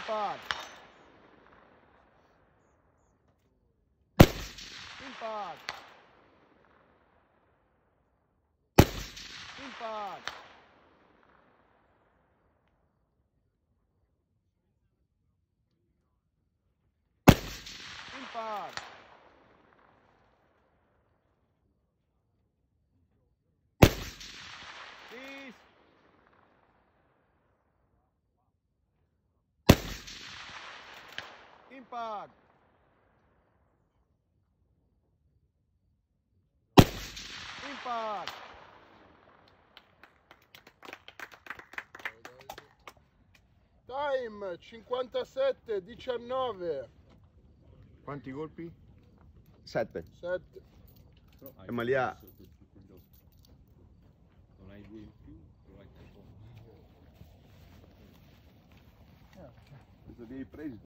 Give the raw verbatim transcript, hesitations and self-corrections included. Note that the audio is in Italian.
Impar. Impar. Impar. Impar. Please. Impar. Impar. Time cinquantasette diciannove. Quanti colpi? Sette. sette. Eh, ma li ha. Non hai due in più, però hai tre. Cosa li hai presi?